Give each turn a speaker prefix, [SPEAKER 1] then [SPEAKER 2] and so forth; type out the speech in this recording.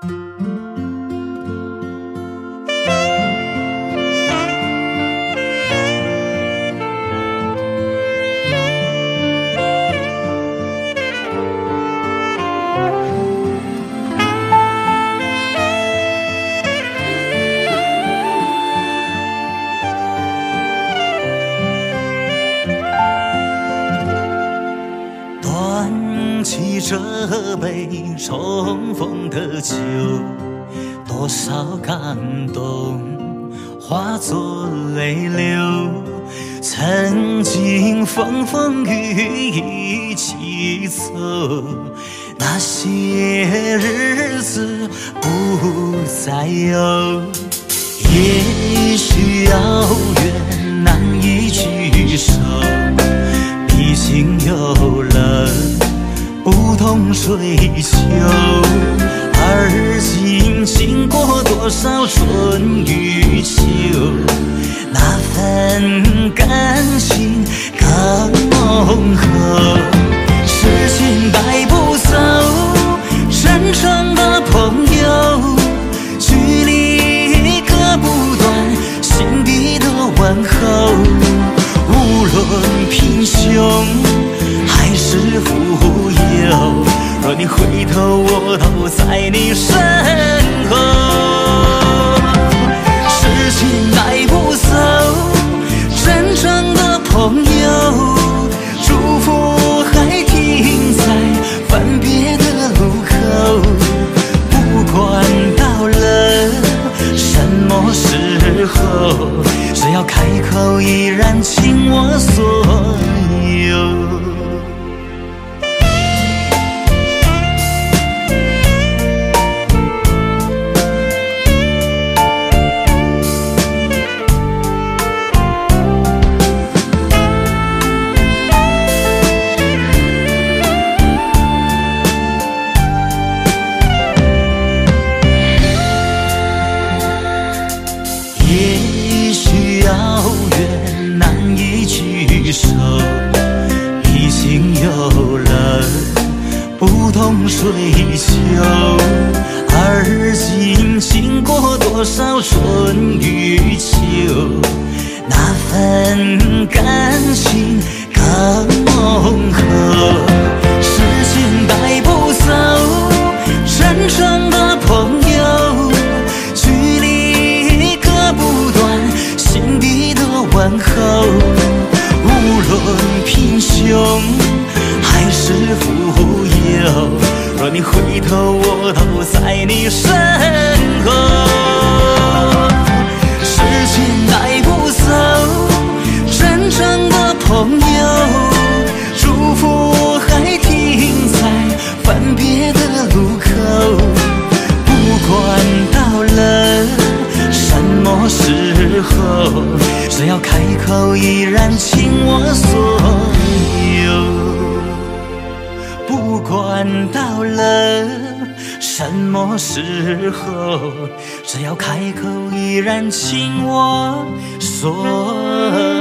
[SPEAKER 1] 端起这杯重逢的酒，多少感动化作泪流。曾经风风雨雨一起走，那些日子不再有。也许遥远难以聚首，毕竟有了不同追求。而今经过多少春与秋，那份感情更浓厚。时间带不走真诚的朋友，距离隔不断心底的问候。无论贫穷还是富有，若你回头，我都在你身后。时间带不走真正的朋友，祝福还停在分别的路口。不管到了什么时候，只要开口，依然倾我所有。也许遥远难以聚首，已经有了不同追求。而今经过多少春与秋，那份感情更浓厚。时间带不走真正的朋友，距离隔不断心底的问候。无论贫穷还是富有，若你回头，我都在你身后。时间带不走真正的朋友，祝福还停在分别的路口。不管到了什么时候，只要开口，依然倾我所有。不管到了什么时候，只要开口，依然倾我所有。